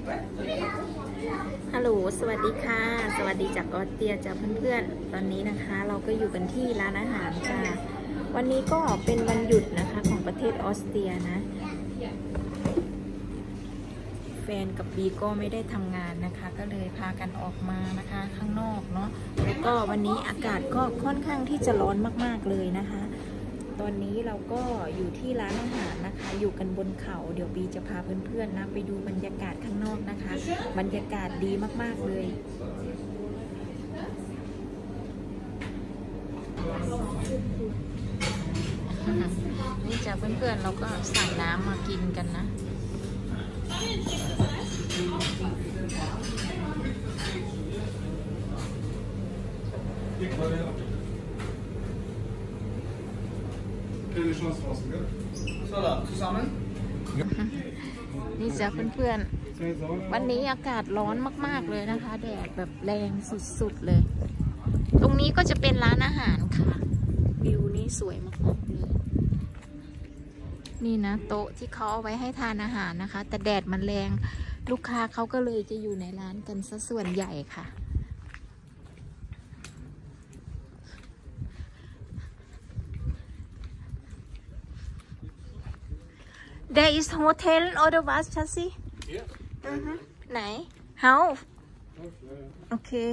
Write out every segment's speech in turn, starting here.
ฮัลโหลสวัสดีค่ะสวัสดีจากออสเตรียจ้าเพื่อนๆตอนนี้นะคะเราก็อยู่กันที่ร้านอาหารจ้าวันนี้ก็เป็นวันหยุดนะคะของประเทศออสเตรียนะแฟนกับบีก็ไม่ได้ทำงานนะคะก็เลยพากันออกมานะคะข้างนอกเนาะแล้วก็วันนี้อากาศก็ค่อนข้างที่จะร้อนมากๆเลยนะคะตอนนี้เราก็อยู่ที่ร้านอาหารนะคะอยู่กันบนเขาเดี๋ยวบีจะพาเพื่อนๆนะไปดูบรรยากาศข้างนอกนะคะบรรยากาศดีมากๆเลยนี่จ้ะเพื่อนๆเราก็สั่งน้ำมากินกันนะนี่จ้ะเพื่อนๆวันนี้อากาศร้อนมากๆเลยนะคะแดดแบบแรงสุดๆเลยตรงนี้ก็จะเป็นร้านอาหารค่ะวิวนี่สวยมากๆเลยนี่นะโต๊ะที่เขาเอาไว้ให้ทานอาหารนะคะแต่แดดมันแรงลูกค้าเขาก็เลยจะอยู่ในร้านกันซะส่วนใหญ่ค่ะThere is hotel oder was, Chassi? Ja. Nein. How? Okay.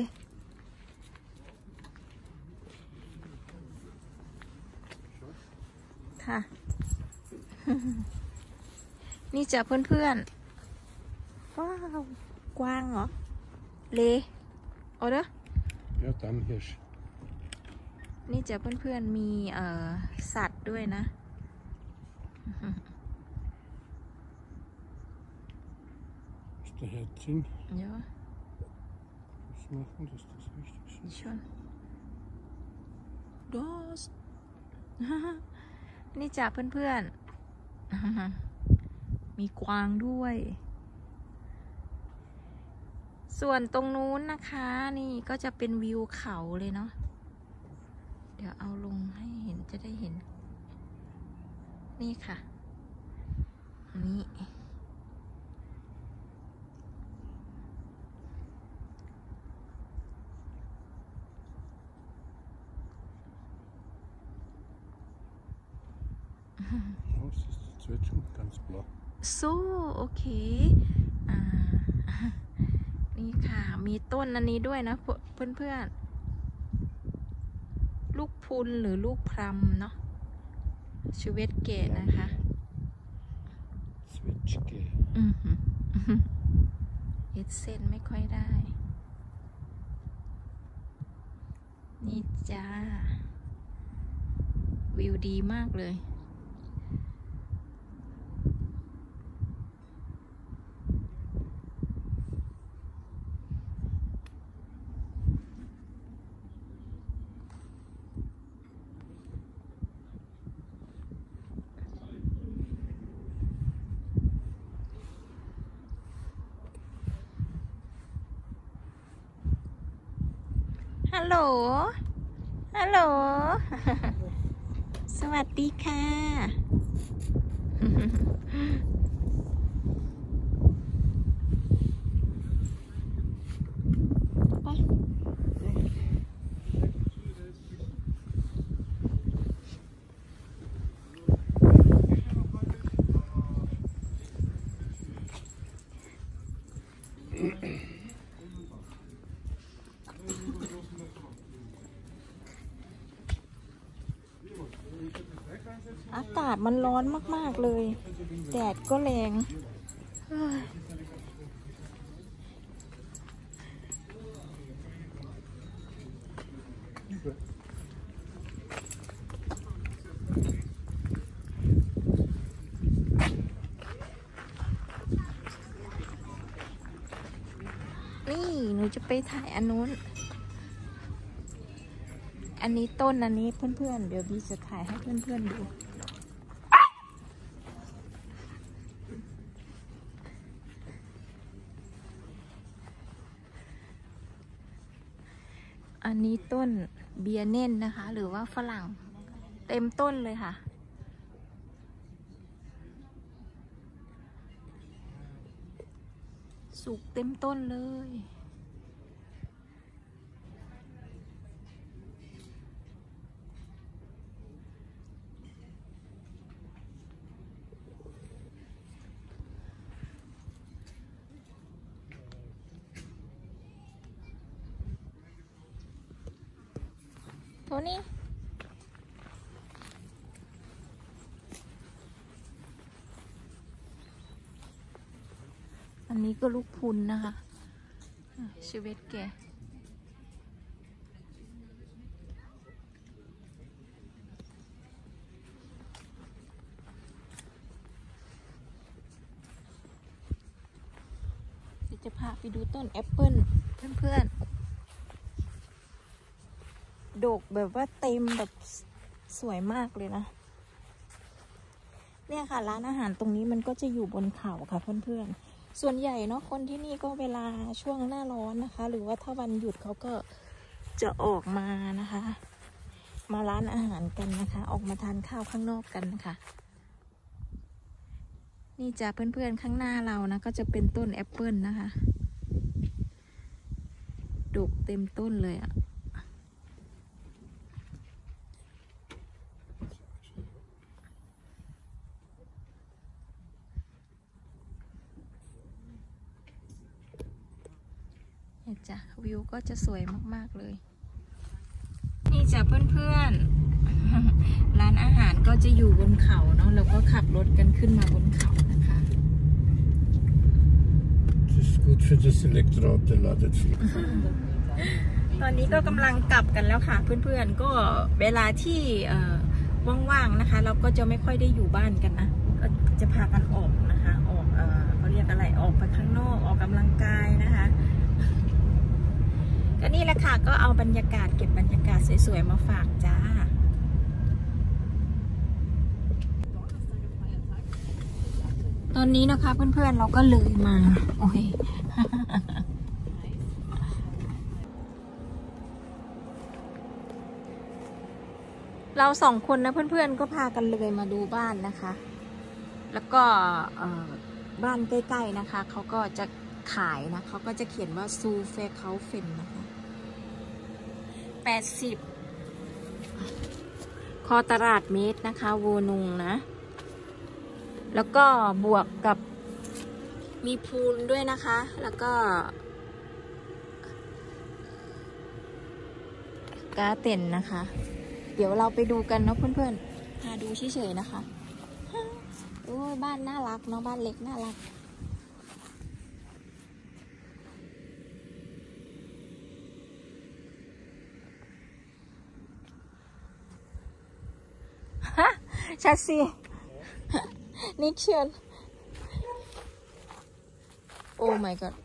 ค่ะ นี่จ้ะเพื่อนๆว้าวกว้างเหรอเลโอ้เด้อ Ja, dann Hirsch. นี่จ้ะเพื่อนๆมีสัตว์ด้วยนะ Ist der Herzchen? Ja. Was machen, dass das richtig ist? Schon. Das. นี่จ้ะเพื่อนๆมีกวางด้วย ส่วนตรงนู้นนะคะนี่ก็จะเป็นวิวเขาเลยเนาะเดี๋ยวเอาลงให้เห็นจะได้เห็นนี่ค่ะนี่ Das ist die Zwetschgen, ganz blau. So okay นี่ค่ะมีต้นอันนี้ด้วยนะเพื่อนๆลูกพุนหรือลูกพลัมเนาะชูเวตเกตนะคะ Zwetschge. เอ็ดเส้นไม่ค่อยได้นี่จ้าวิวดีมากเลยฮัลโหล ฮัลโหล สวัสดีค่ะ อากาศมันร้อนมากๆเลยแดดก็แรงนี่หนูจะไปถ่ายอันนู้นอันนี้ต้นอันนี้เพื่อนๆเดี๋ยวบีจะถ่ายให้เพื่อนๆดูอันนี้ต้นเบียเน่นนะคะหรือว่าฝรั่งเต็มต้นเลยค่ะสสุกเต็มต้นเลยโทนี่อันนี้ก็ลูกพุนนะคะชีวิตแกจะพาไปดูต้นแอปเปิ้ลเพื่อนๆดกแบบว่าเต็มแบบสวยมากเลยนะเนี่ยค่ะร้านอาหารตรงนี้มันก็จะอยู่บนเขาค่ะเพื่อนๆส่วนใหญ่เนาะคนที่นี่ก็เวลาช่วงหน้าร้อนนะคะหรือว่าถ้าวันหยุดเขาก็จะออกมานะคะมาร้านอาหารกันนะคะออกมาทานข้าวข้างนอกกันนะคะนี่จ้ะเพื่อนๆข้างหน้าเรานะก็จะเป็นต้นแอปเปิ้ลนะคะดกเต็มต้นเลยอ่ะนี่จ้ะวิวก็จะสวยมากๆเลยนี่จ้ะเพื่อนๆร้านอาหารก็จะอยู่บนเขาเนาะเราก็ขับรถกันขึ้นมาบนเขานะคะตอนนี้ก็กำลังกลับกันแล้วค่ะเพื่อนๆก็เวลาที่ว่างๆนะคะเราก็จะไม่ค่อยได้อยู่บ้านกันนะก็จะพากันออกนะคะออกเขาเรียกอะไรออกไปข้างนอกออกกำลังกายนะคะก็นี่แหละค่ะก็เอาบรรยากาศเก็บบรรยากาศสวยๆมาฝากจ้าตอนนี้นะคะเพื่อนๆเราก็เลยมาโอเคเราสองคนนะเพื่อนๆก็พากันเลยมาดูบ้านนะคะแล้วก็บ้านใกล้ๆนะคะเขาก็จะขายนะเขาก็จะเขียนว่าซูเฟคาเฟนนะคะ80คอตารางเมตรนะคะโวนุงนะแล้วก็บวกกับมีพูลด้วยนะคะแล้วก็การ์เต็นนะคะเดี๋ยวเราไปดูกันเนาะเพื่อนๆพาดูเฉยๆนะคะโอ้ยบ้านน่ารักเนาะบ้านเล็กน่ารักชัดสินิกเชียนโอ้ my god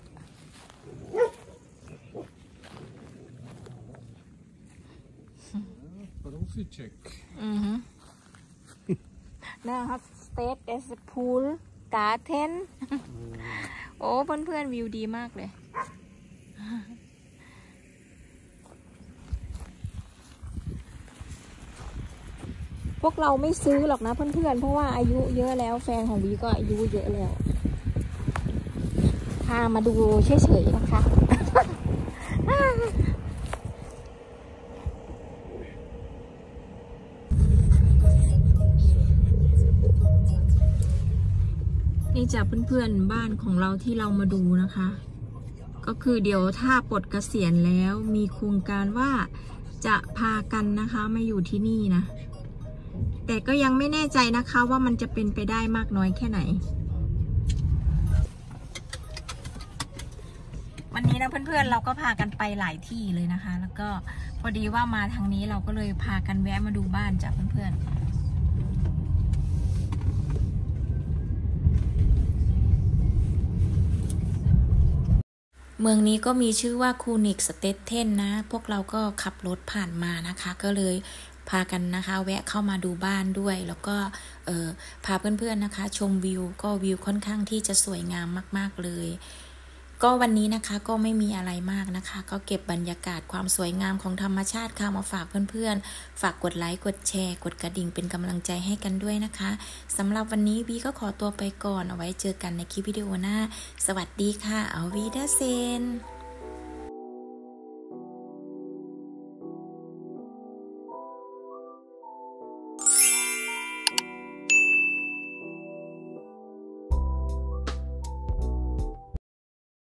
Profi-check. Now have stayed as a pool garden โอ้เพื่อนๆวิวดีมากเลยพวกเราไม่ซื้อหรอกนะเพื่อนๆเพราะว่าอายุเยอะแล้วแฟนของวีก็อายุเยอะแล้วพามาดูเฉยๆนะคะนี่จะเพื่อนๆบ้านของเราที่เรามาดูนะคะก็คือเดี๋ยวถ้าปลดเกษียณแล้วมีโครงการว่าจะพากันนะคะมาอยู่ที่นี่นะแต่ก็ยังไม่แน่ใจนะคะว่ามันจะเป็นไปได้มากน้อยแค่ไหนวันนี้นะเพื่อนๆเราก็พากันไปหลายที่เลยนะคะแล้วก็พอดีว่ามาทางนี้เราก็เลยพากันแวะมาดูบ้านจ้ะเพื่อนๆเมืองนี้ก็มีชื่อว่าคูนิกสเตทเทนนะพวกเราก็ขับรถผ่านมานะคะก็เลยพากันนะคะแวะเข้ามาดูบ้านด้วยแล้วก็พาเพื่อนๆนะคะชมวิวก็วิวค่อนข้างที่จะสวยงามมากๆเลยก็วันนี้นะคะก็ไม่มีอะไรมากนะคะก็เก็บบรรยากาศความสวยงามของธรรมชาติค่ะมาฝากเพื่อนๆฝากกดไลค์กดแชร์กดกระดิ่งเป็นกำลังใจให้กันด้วยนะคะสำหรับวันนี้วีก็ขอตัวไปก่อนเอาไว้เจอกันในคลิปวิดีโอหน้าสวัสดีค่ะเอาวีเดอร์เซน